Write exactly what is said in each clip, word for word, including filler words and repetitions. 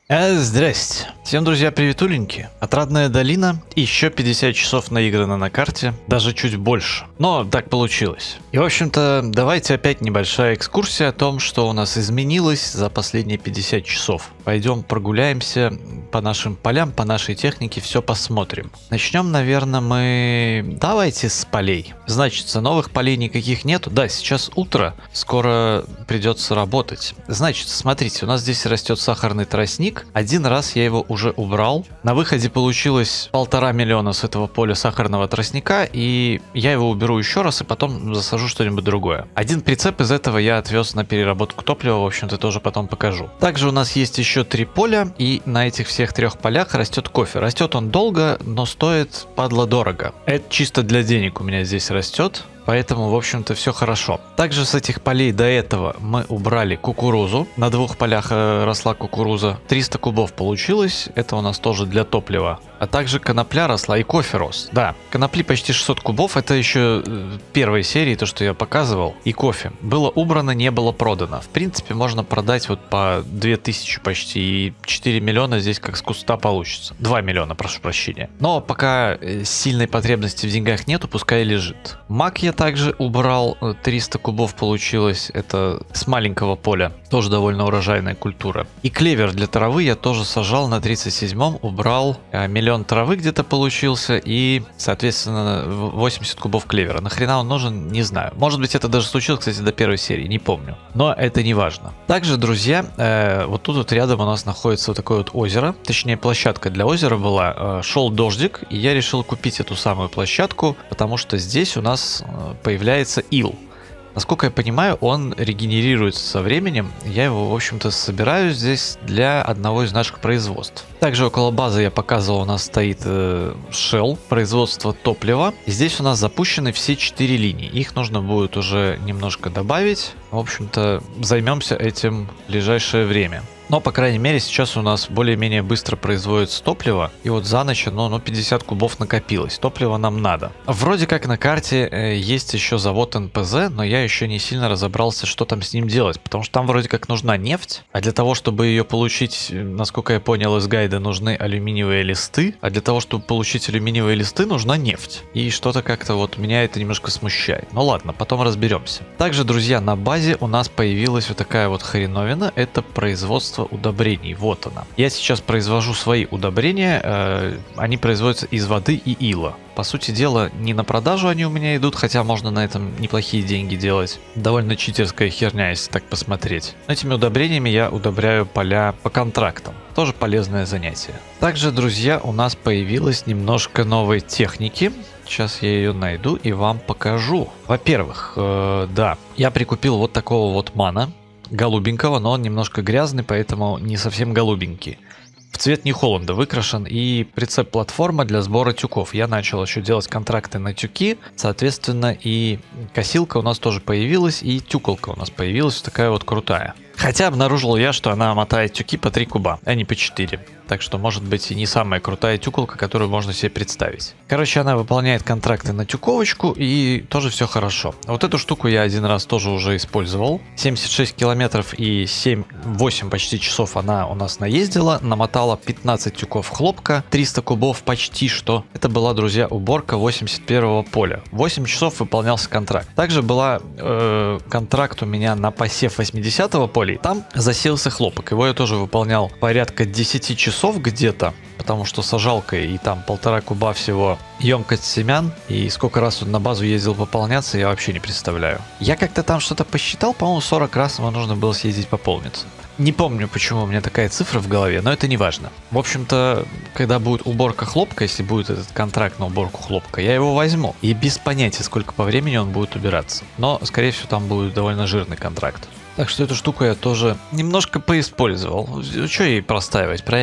Э, здрасте. Всем, друзья, приветуленьки. Отрадная долина. Еще пятьдесят часов наиграно на карте. Даже чуть больше. Но так получилось. И, в общем-то, давайте опять небольшая экскурсия о том, что у нас изменилось за последние пятьдесят часов. Пойдем прогуляемся по нашим полям, по нашей технике, все посмотрим. Начнем, наверное, мы... Давайте с полей. Значит, новых полей никаких нету. Да, сейчас утро. Скоро придется работать. Значит, смотрите, у нас здесь растет сахарный тростник. Один раз я его уже убрал. На выходе получилось полтора миллиона с этого поля сахарного тростника, и я его уберу еще раз и потом засажу что-нибудь другое. Один прицеп из этого я отвез на переработку топлива, в общем-то тоже потом покажу. Также у нас есть еще три поля, и на этих всех трех полях растет кофе. Растет он долго, но стоит падла дорого. Это чисто для денег у меня здесь растет. Поэтому, в общем-то, все хорошо. Также с этих полей до этого мы убрали кукурузу. На двух полях э, росла кукуруза. триста кубов получилось. Это у нас тоже для топлива. А также конопля росла и кофе рос. Да, конопли почти шестьсот кубов. Это еще э, первой серии, то, что я показывал. И кофе. Было убрано, не было продано. В принципе, можно продать вот по две тысячи почти. И четыре миллиона здесь как с куста получится. два миллиона, прошу прощения. Но пока сильной потребности в деньгах нету, пускай лежит. Мак я также убрал, триста кубов получилось, это с маленького поля, тоже довольно урожайная культура. И клевер для травы я тоже сажал на тридцать седьмом, убрал, миллион травы где-то получился и, соответственно, восемьдесят кубов клевера. Нахрена он нужен, не знаю. Может быть, это даже случилось, кстати, до первой серии, не помню. Но это не важно. Также, друзья, э, вот тут вот рядом у нас находится вот такое вот озеро, точнее площадка для озера была. Э, шел дождик, и я решил купить эту самую площадку, потому что здесь у нас появляется ил. Насколько я понимаю, он регенерируется со временем. Я его, в общем-то, собираю здесь для одного из наших производств. Также около базы я показывал, у нас стоит э, Shell, производство топлива. И здесь у нас запущены все четыре линии. Их нужно будет уже немножко добавить. В общем-то, займемся этим в ближайшее время. Но, по крайней мере, сейчас у нас более-менее быстро производится топливо. И вот за ночь, ну, ну пятьдесят кубов накопилось. Топлива нам надо. Вроде как на карте э, есть еще завод эн пэ зэ, но я еще не сильно разобрался, что там с ним делать. Потому что там вроде как нужна нефть. А для того, чтобы ее получить, насколько я понял из гайда, нужны алюминиевые листы. А для того, чтобы получить алюминиевые листы, нужна нефть. И что-то как-то вот меня это немножко смущает. Ну ладно, потом разберемся. Также, друзья, на базе у нас появилась вот такая вот хреновина. Это производство удобрений. Вот она. Я сейчас произвожу свои удобрения. Э, они производятся из воды и ила. По сути дела, не на продажу они у меня идут, хотя можно на этом неплохие деньги делать. Довольно читерская херня, если так посмотреть. Этими удобрениями я удобряю поля по контрактам. Тоже полезное занятие. Также, друзья, у нас появилось немножко новой техники. Сейчас я ее найду и вам покажу. Во-первых, э, да, я прикупил вот такого вот мана. Голубенького, но он немножко грязный, поэтому не совсем голубенький. В цвет Нью-Холланда выкрашен, и прицеп-платформа для сбора тюков. Я начал еще делать контракты на тюки, соответственно, и косилка у нас тоже появилась, и тюколка у нас появилась, такая вот крутая. Хотя обнаружил я, что она мотает тюки по три куба, а не по четыре. Так что, может быть, и не самая крутая тюколка, которую можно себе представить. Короче, она выполняет контракты на тюковочку, и тоже все хорошо. Вот эту штуку я один раз тоже уже использовал. семьдесят шесть километров и семь-восемь почти часов она у нас наездила. Намотала пятнадцать тюков хлопка, триста кубов почти что. Это была, друзья, уборка восемьдесят первого поля. восемь часов выполнялся контракт. Также была э, контракт у меня на посев восьмидесятого поля. И там засеялся хлопок. Его я тоже выполнял порядка десяти часов где-то, потому что сажалка и там полтора куба всего емкость семян, и сколько раз он на базу ездил пополняться, я вообще не представляю. Я как-то там что-то посчитал, по-моему, сорок раз ему нужно было съездить пополниться. Не помню, почему у меня такая цифра в голове, но это не важно. В общем-то, когда будет уборка хлопка, если будет этот контракт на уборку хлопка, я его возьму. И без понятия, сколько по времени он будет убираться. Но, скорее всего, там будет довольно жирный контракт. Так что эту штуку я тоже немножко поиспользовал. Что ей простаивать, правильно?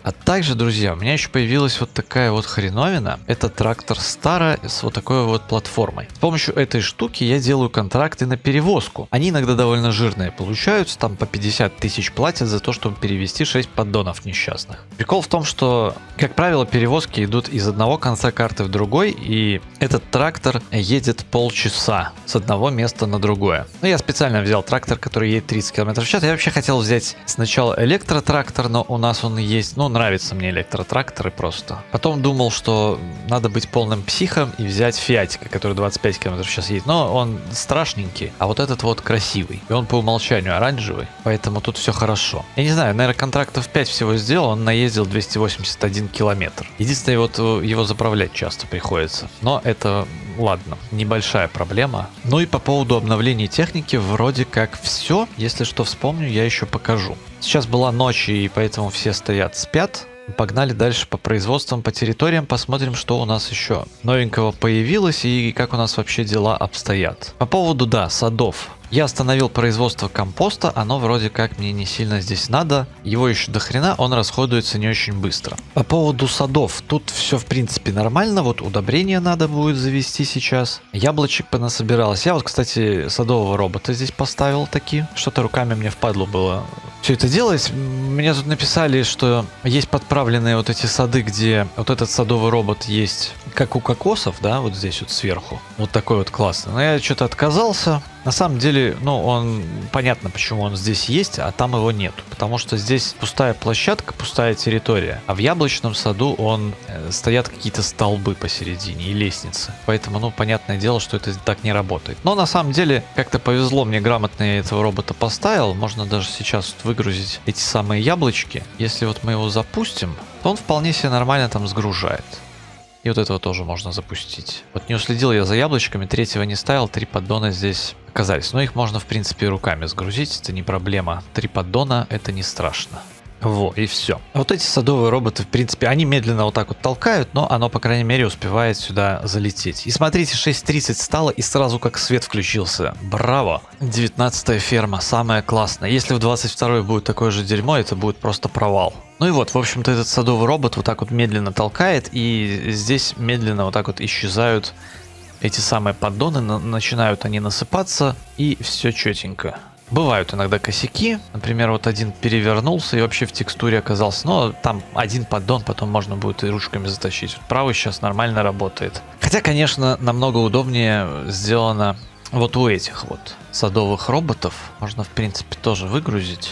А также, друзья, у меня еще появилась вот такая вот хреновина. Это трактор Стара с вот такой вот платформой. С помощью этой штуки я делаю контракты на перевозку. Они иногда довольно жирные получаются, там по пятьдесят тысяч платят за то, чтобы перевести шесть поддонов несчастных. Прикол в том, что, как правило, перевозки идут из одного конца карты в другой, и этот трактор едет полчаса с одного места на другое. Но я специально взял трактор, который едет тридцать километров в час. Я вообще хотел взять сначала электротрактор, но у нас он есть. Ну, нравится мне электротракторы просто. Потом думал, что надо быть полным психом и взять Фиатика, который двадцать пять километров в час едет. Но он страшненький, а вот этот вот красивый. И он по умолчанию оранжевый, поэтому тут все хорошо. Я не знаю, наверное, контрактов пять всего сделал, он наездил двести восемьдесят один километр. Единственное, вот его заправлять часто приходится. Но это, ладно, небольшая проблема. Ну и по поводу обновления техники вроде как все. Если что вспомню, я еще покажу. Сейчас была ночь, и поэтому все стоят, спят. Погнали дальше по производствам, по территориям, посмотрим, что у нас еще новенького появилось и как у нас вообще дела обстоят. По поводу, да, садов. Я остановил производство компоста, оно вроде как мне не сильно здесь надо. Его еще до хрена, он расходуется не очень быстро. По поводу садов, тут все в принципе нормально. Вот удобрения надо будет завести сейчас. Яблочек понасобиралось. Я вот, кстати, садового робота здесь поставил такие. Что-то руками мне впадло было все это делать. Мне тут написали, что есть подправленные вот эти сады, где вот этот садовый робот есть, как у кокосов, да, вот здесь вот сверху. Вот такой вот классный. Но я что-то отказался. На самом деле, ну, он, понятно, почему он здесь есть, а там его нету. Потому что здесь пустая площадка, пустая территория. А в яблочном саду он, э, стоят какие-то столбы посередине и лестницы. Поэтому, ну, понятное дело, что это так не работает. Но на самом деле, как-то повезло, мне грамотно я этого робота поставил. Можно даже сейчас вот выгрузить эти самые яблочки. Если вот мы его запустим, то он вполне себе нормально там сгружает. И вот этого тоже можно запустить. Вот не уследил я за яблочками, третьего не ставил, три поддона здесь оказались. Но их можно, в принципе, руками сгрузить, это не проблема. Три поддона, это не страшно. Во, и все. Вот эти садовые роботы, в принципе, они медленно вот так вот толкают, но оно, по крайней мере, успевает сюда залететь. И смотрите, шесть тридцать стало, и сразу как свет включился. Браво! девятнадцатая ферма, самая классная. Если в двадцать второй будет такое же дерьмо, это будет просто провал. Ну и вот, в общем-то, этот садовый робот вот так вот медленно толкает, и здесь медленно вот так вот исчезают эти самые поддоны, начинают они насыпаться, и все четенько. Бывают иногда косяки, например, вот один перевернулся и вообще в текстуре оказался, но там один поддон, потом можно будет и ручками затащить. Вот правый сейчас нормально работает. Хотя, конечно, намного удобнее сделано вот у этих вот садовых роботов. Можно, в принципе, тоже выгрузить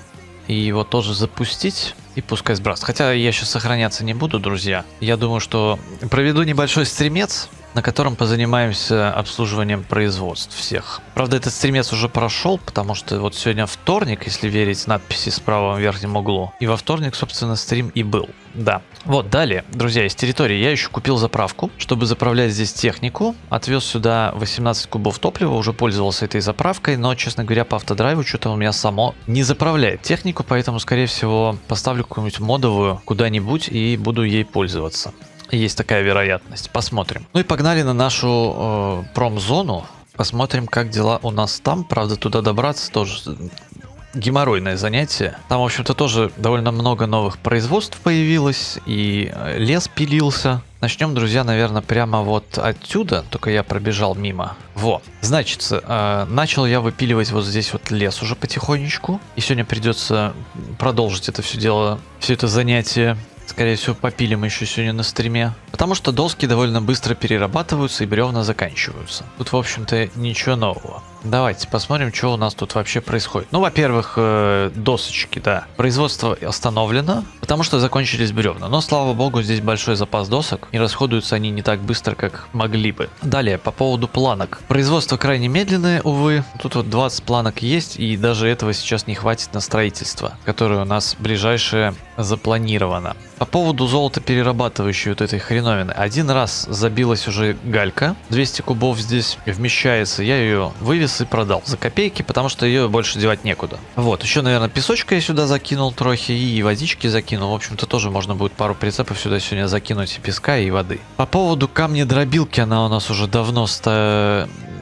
и его тоже запустить. И пускай сбрасывает. Хотя я сейчас сохраняться не буду, друзья. Я думаю, что проведу небольшой стримец, на котором позанимаемся обслуживанием производств всех. Правда, этот стримец уже прошел, потому что вот сегодня вторник, если верить надписи справа в верхнем углу. И во вторник, собственно, стрим и был. Да. Вот, далее, друзья, из территории я еще купил заправку, чтобы заправлять здесь технику. Отвез сюда восемнадцать кубов топлива, уже пользовался этой заправкой, но, честно говоря, по автодрайву что-то у меня само не заправляет технику, поэтому, скорее всего, поставлю какую-нибудь модовую куда-нибудь и буду ей пользоваться. Есть такая вероятность. Посмотрим. Ну и погнали на нашу э, промзону. Посмотрим, как дела у нас там. Правда, туда добраться тоже геморройное занятие. Там, в общем-то, тоже довольно много новых производств появилось. И лес пилился. Начнем, друзья, наверное, прямо вот отсюда. Только я пробежал мимо. Во. Значит, э, начал я выпиливать вот здесь вот лес уже потихонечку. И сегодня придется продолжить это все дело, все это занятие. Скорее всего, попилим еще сегодня на стриме. Потому что доски довольно быстро перерабатываются и бревна заканчиваются. Тут, в общем-то, ничего нового. Давайте посмотрим, что у нас тут вообще происходит. Ну, во-первых, э, досочки, да. Производство остановлено, потому что закончились бревна. Но, слава богу, здесь большой запас досок. И расходуются они не так быстро, как могли бы. Далее, по поводу планок. Производство крайне медленное, увы. Тут вот двадцать планок есть, и даже этого сейчас не хватит на строительство, которое у нас ближайшее запланировано. По поводу золотоперерабатывающей вот этой хреновины. Один раз забилась уже галька. двести кубов здесь вмещается. Я ее вывез и продал за копейки, потому что ее больше девать некуда. Вот, еще, наверное, песочка я сюда закинул трохи и водички закинул. В общем-то, тоже можно будет пару прицепов сюда сегодня закинуть и песка, и воды. По поводу камнедробилки, она у нас уже давно ста...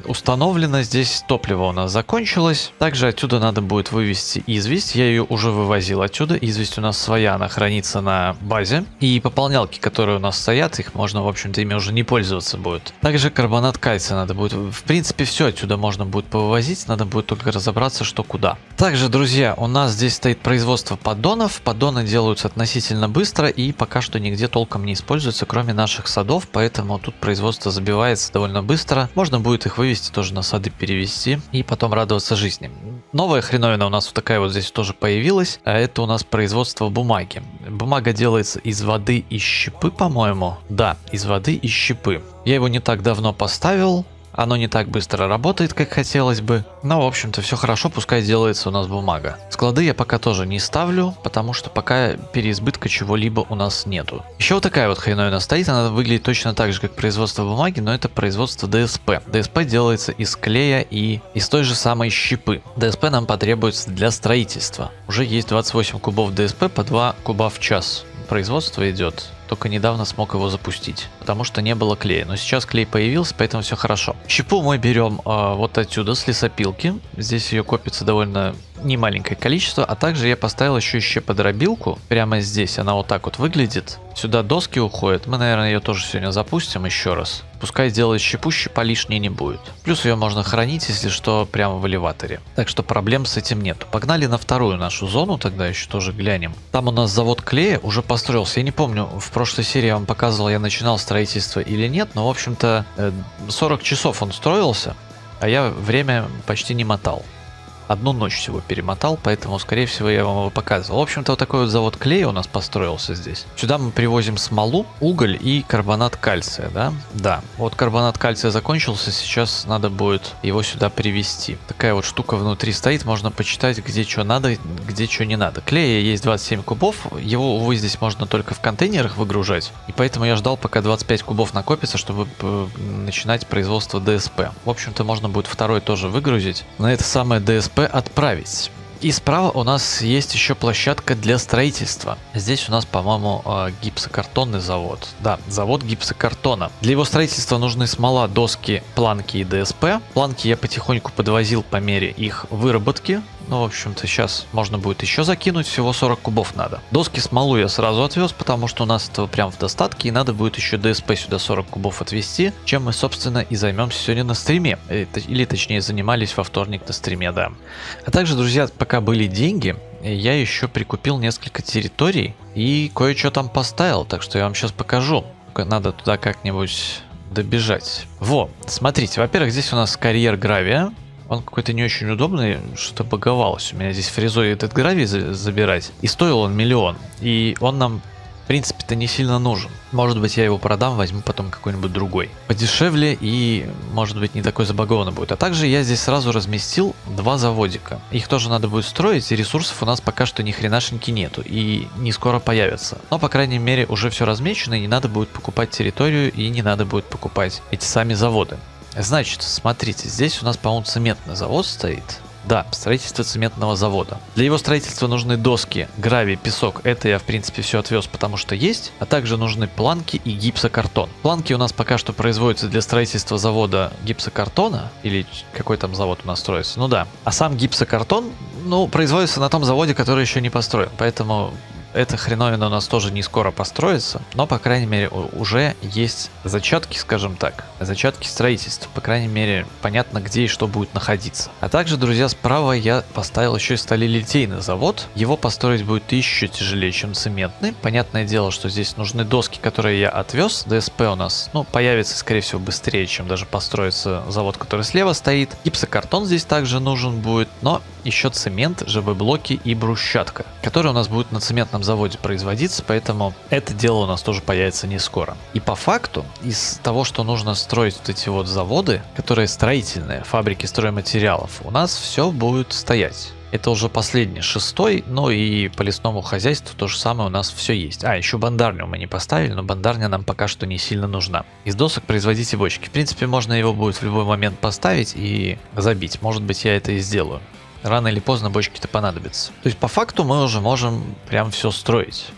установлено. Здесь топливо у нас закончилось. Также отсюда надо будет вывести известь. Я ее уже вывозил отсюда. Известь у нас своя, она хранится на базе. И пополнялки, которые у нас стоят, их можно, в общем-то, ими уже не пользоваться будет. Также карбонат кальция надо будет. В принципе, все отсюда можно будет повывозить. Надо будет только разобраться, что куда. Также, друзья, у нас здесь стоит производство поддонов. Поддоны делаются относительно быстро и пока что нигде толком не используются, кроме наших садов. Поэтому тут производство забивается довольно быстро. Можно будет их вывести, тоже на сады перевести и потом радоваться жизни. Новая хреновина у нас вот такая вот здесь тоже появилась. А это у нас производство бумаги. Бумага делается из воды и щепы, по-моему. Да, из воды и щепы. Я его не так давно поставил. Оно не так быстро работает, как хотелось бы. Но, в общем-то, все хорошо, пускай делается у нас бумага. Склады я пока тоже не ставлю, потому что пока переизбытка чего-либо у нас нету. Еще вот такая вот хреновина стоит. Она выглядит точно так же, как производство бумаги, но это производство ДСП. ДСП делается из клея и из той же самой щепы. ДСП нам потребуется для строительства. Уже есть двадцать восемь кубов ДСП по два куба в час. Производство идет. Только недавно смог его запустить, потому что не было клея. Но сейчас клей появился, поэтому все хорошо. Щепу мы берем э, вот отсюда, с лесопилки. Здесь ее копится довольно немаленькое количество. А также я поставил еще щеподробилку. Прямо здесь она вот так вот выглядит. Сюда доски уходят. Мы, наверное, ее тоже сегодня запустим еще раз. Пускай делает щепу, щепа лишней не будет. Плюс ее можно хранить, если что, прямо в элеваторе. Так что проблем с этим нет. Погнали на вторую нашу зону, тогда еще тоже глянем. Там у нас завод клея уже построился. Я не помню, в прошлой серии я вам показывал, я начинал строительство или нет. Но, в общем-то, сорок часов он строился, а я время почти не мотал. Одну ночь всего перемотал, поэтому, скорее всего, я вам его показывал. В общем-то, вот такой вот завод клея у нас построился здесь. Сюда мы привозим смолу, уголь и карбонат кальция, да? Да. Вот карбонат кальция закончился, сейчас надо будет его сюда привезти. Такая вот штука внутри стоит, можно почитать, где что надо, где что не надо. Клея есть двадцать семь кубов, его, увы, здесь можно только в контейнерах выгружать. И поэтому я ждал, пока двадцать пять кубов накопится, чтобы начинать производство ДСП. В общем-то, можно будет второй тоже выгрузить. На это самое ДСП отправить. И справа у нас есть еще площадка для строительства. Здесь у нас, по-моему, гипсокартонный завод. Да, завод гипсокартона. Для его строительства нужны смола, доски, планки и ДСП. Планки я потихоньку подвозил по мере их выработки. Ну, в общем-то, сейчас можно будет еще закинуть, всего сорок кубов надо. Доски, смолу я сразу отвез, потому что у нас этого прям в достатке, и надо будет еще ДСП сюда сорок кубов отвезти, чем мы, собственно, и займемся сегодня на стриме. Или, точнее, занимались во вторник на стриме, да. А также, друзья, пока были деньги, я еще прикупил несколько территорий и кое-что там поставил, так что я вам сейчас покажу. Надо туда как-нибудь добежать. Во, смотрите, во-первых, здесь у нас карьер гравия. Он какой-то не очень удобный, что-то баговалось. У меня здесь фрезой этот гравий забирать. И стоил он миллион. И он нам, в принципе-то, не сильно нужен. Может быть, я его продам, возьму потом какой-нибудь другой. Подешевле и, может быть, не такой забагованный будет. А также я здесь сразу разместил два заводика. Их тоже надо будет строить, и ресурсов у нас пока что ни хренашеньки нету. И не скоро появятся. Но, по крайней мере, уже все размечено, и не надо будет покупать территорию, и не надо будет покупать эти сами заводы. Значит, смотрите, здесь у нас, по-моему, цементный завод стоит. Да, строительство цементного завода. Для его строительства нужны доски, гравий, песок. Это я, в принципе, все отвез, потому что есть. А также нужны планки и гипсокартон. Планки у нас пока что производятся для строительства завода гипсокартона. Или какой там завод у нас строится. Ну да. А сам гипсокартон, ну, производится на том заводе, который еще не построен. Поэтому эта хреновина у нас тоже не скоро построится, но, по крайней мере, уже есть зачатки, скажем так, зачатки строительства. По крайней мере, понятно, где и что будет находиться. А также, друзья, справа я поставил еще и сталелитейный завод. Его построить будет еще тяжелее, чем цементный. Понятное дело, что здесь нужны доски, которые я отвез. ДСП у нас, ну, появится, скорее всего, быстрее, чем даже построится завод, который слева стоит. Гипсокартон здесь также нужен будет, но еще цемент, ЖБ-блоки и брусчатка, которые у нас будут на цементном заводе производиться, поэтому это дело у нас тоже появится не скоро. И по факту, из того, что нужно строить вот эти вот заводы, которые строительные, фабрики стройматериалов, у нас все будет стоять. Это уже последний, шестой, но и по лесному хозяйству то же самое у нас все есть. А, еще бандарню мы не поставили, но бандарня нам пока что не сильно нужна. Из досок производите бочки. В принципе, можно его будет в любой момент поставить и забить. Может быть, я это и сделаю. Рано или поздно бочки-то понадобятся. То есть по факту мы уже можем прям все строить.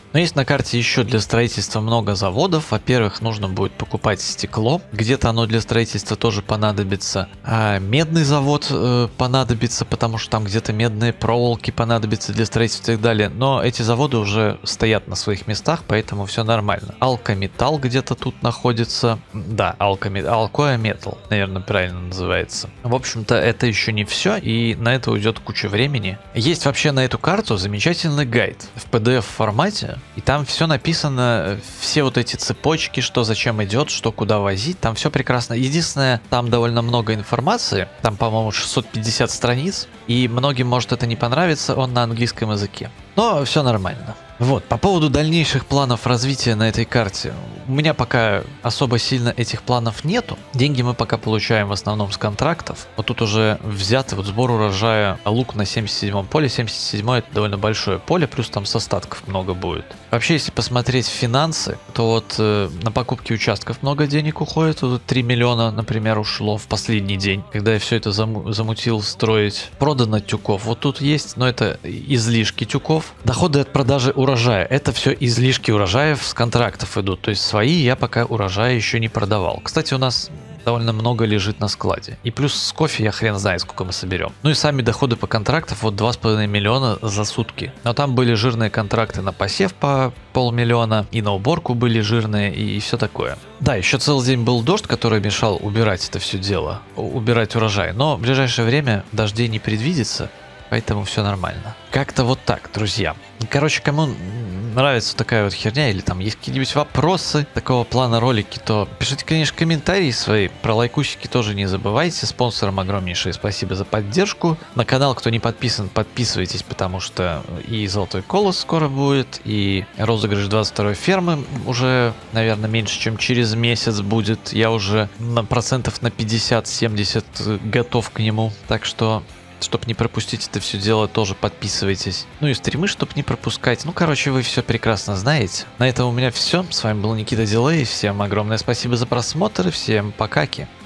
Но есть на карте еще для строительства много заводов. Во-первых, нужно будет покупать стекло. Где-то оно для строительства тоже понадобится. А медный завод э, понадобится, потому что там где-то медные проволоки понадобятся для строительства и так далее. Но эти заводы уже стоят на своих местах, поэтому все нормально. Алкометалл где-то тут находится. Да, алкометалл. Алкоя металл, наверное, правильно называется. В общем-то, это еще не все, и на это уйдет куча времени. Есть вообще на эту карту замечательный гайд в пи ди эф формате, и там все написано, все вот эти цепочки, что зачем идет, что куда возить, там все прекрасно. Единственное, там довольно много информации, там, по-моему, шестьсот пятьдесят страниц, и многим может это не понравиться, он на английском языке. Но все нормально. Вот, по поводу дальнейших планов развития на этой карте. У меня пока особо сильно этих планов нету. Деньги мы пока получаем в основном с контрактов. Вот тут уже взятый вот сбор урожая лук на семьдесят седьмом поле. семьдесят седьмое это довольно большое поле, плюс там с остатков много будет. Вообще, если посмотреть финансы, то вот э, на покупки участков много денег уходит. Вот три миллиона, например, ушло в последний день, когда я все это заму замутил строить. Продано тюков. Вот тут есть, но это излишки тюков. Доходы от продажи урожая. урожая. Это все излишки урожаев с контрактов идут. То есть свои я пока урожая еще не продавал. Кстати, у нас довольно много лежит на складе. И плюс с кофе я хрен знает, сколько мы соберем. Ну и сами доходы по контрактам вот два с половиной миллиона за сутки. Но там были жирные контракты на посев по полмиллиона, и на уборку были жирные, и, и все такое. Да, еще целый день был дождь, который мешал убирать это все дело, убирать урожай. Но в ближайшее время дождей не предвидится. Поэтому все нормально. Как-то вот так, друзья. Короче, кому нравится такая вот херня, или там есть какие-нибудь вопросы такого плана ролики, то пишите, конечно, комментарии свои. Про лайкусики тоже не забывайте. Спонсорам огромнейшее спасибо за поддержку. На канал, кто не подписан, подписывайтесь, потому что и Золотой Колос скоро будет, и розыгрыш двадцать второй фермы уже, наверное, меньше, чем через месяц будет. Я уже на процентов на пятьдесят-семьдесят готов к нему. Так что... Чтобы не пропустить это все дело, тоже подписывайтесь. Ну и стримы, чтобы не пропускать. Ну, короче, вы все прекрасно знаете. На этом у меня все. С вами был Никита Дилей. Всем огромное спасибо за просмотр. И всем покаки.